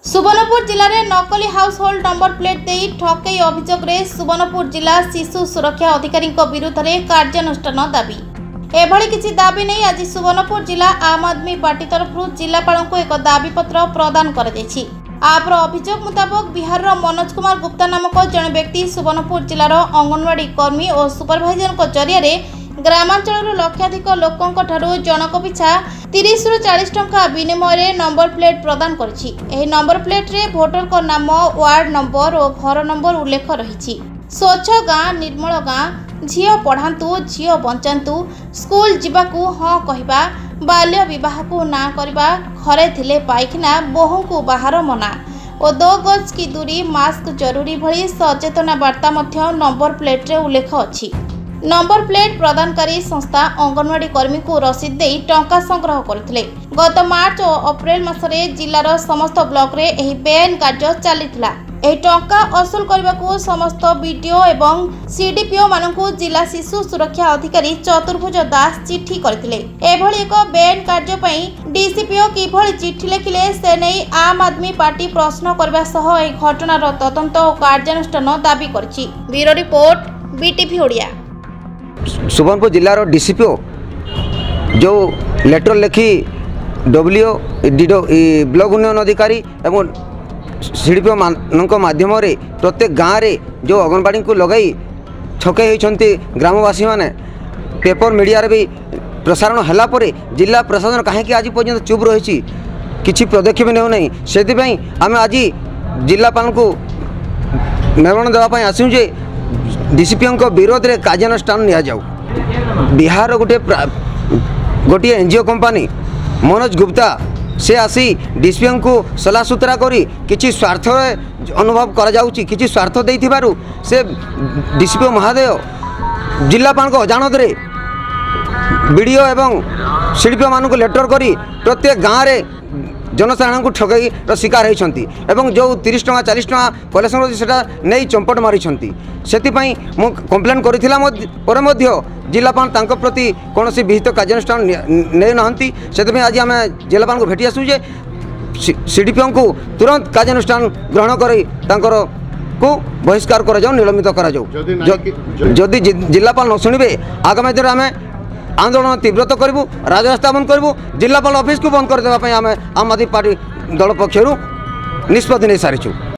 सुवर्णपुर जिले में नकली हाउस होल्ड नंबर प्लेट दे ठकई अभियोग में सुवर्णपुर जिला शिशु सुरक्षा अधिकारी विरुद्ध में कार्यानुष्ठान दाबी। एभली किसी दाबी नहीं आज सुवर्णपुर जिला आम आदमी पार्टी तरफ जिलापाल को एक दाबीपत्र प्रदान कर आपर अभियोग मुताबक बिहार मनोज कुमार गुप्ता नामक जड़े व्यक्ति सुवर्णपुर जिलार अंगनवाड़ी कर्मी और सुपरभाइजर जरिए ग्रामांचल लक्षाधिक लोकों जनक पिछा 30 ରୁ 40 टंका विनिमय नंबर प्लेट प्रदान करिछि। एही नंबर प्लेट रे भोटर को नाम, वार्ड नंबर और घर नंबर उल्लेख रही। स्वच्छ गाँ, निर्मल गाँ, झील पढ़ातु, झील बंचातु, स्कूल जीवाकू हाँ कहवा, बाल्य विवाह को ना करवा, घरे थिले पाइखना, बोहू को बाहर मना और 2 गज की दूरी, मास्क जरूरी भली सचेतना वार्ता मध्य नंबर प्लेट रे उल्लेख अछि। नंबर प्लेट प्रदानकारी संस्था अंगनवाड़ी कर्मी को रसीद दे टंका संग्रह करथिले। गत मार्च और अप्रैल मासरे जिलार समस्त ब्लॉक रे एही बेआईन कार्य चलीथिला। एही टंका असूल करबाकू समस्त बीडीओ एवं सीडीपीओ मानकू जिला शिशु सुरक्षा अधिकारी चतुर्भुज दास चिट्ठी करथिले। एभली एक बेआईन कार्य पई डीसीपीओ किभली चिट्ठी लिखिले से नै आम आदमी पार्टी प्रश्न करबा सह एही घटनार तदंत और कार्यानुष्ठान दाबी करछि। Bureau report, BTV Odia. Subarnapur जिलार डीसीपीओ जो लेटर लिखि डब्ल्यू ब्लॉक उन्नयन अधिकारी एवं सीडीपीओ मानक माध्यम प्रत्येक गाँव में जो अंगनवाड़ी को लगाई ठकई होती ग्रामवासी मैंने पेपर मीडिया भी प्रसारण है जिला प्रशासन कहीं आज पर्यटन चुप रही किसी पदक्षेप नहीं से आम आज जिलापाल को निर्माण देवाई आसू जे डीसीपीओ विरोध में कार्यानुष्ठान नि जाऊ। बिहार गोटे एनजीओ कंपनी मनोज गुप्ता से आसी डीसीपीओ को सलाह सूत्रा करी किसी स्वार्थ अनुभव कर स्वार्थ दे से डीसीपीओ महोदय जिलापाल अजाणत बीडीओ एवं सीडीपीओ मान लेटर करी प्रत्येक गाँव में जनसाधारण को ठकई शिकार होती जो 30 टंका 40 टंका कलेक्शन से नहीं चंपट मारी से कम्प्लेन कर जिलापाल प्रति कौन विहित कार्यानुष्ठान नहीं नहांती से आज आम जिलापाल को भेटी आसू सीडीपीओ को तुरंत कार्यानुष्ठान ग्रहण कर को बहिष्कार कर निलंबित करी जिलापाल न शुणे आगामी दिन आम आंदोलन तीव्रत करूँ, राजरास्ता बंद करूँ, जिलापाल ऑफिस को बंद करदेवाई आम आदमी पार्टी दल पक्षर निष्पत्ति नहीं सारी।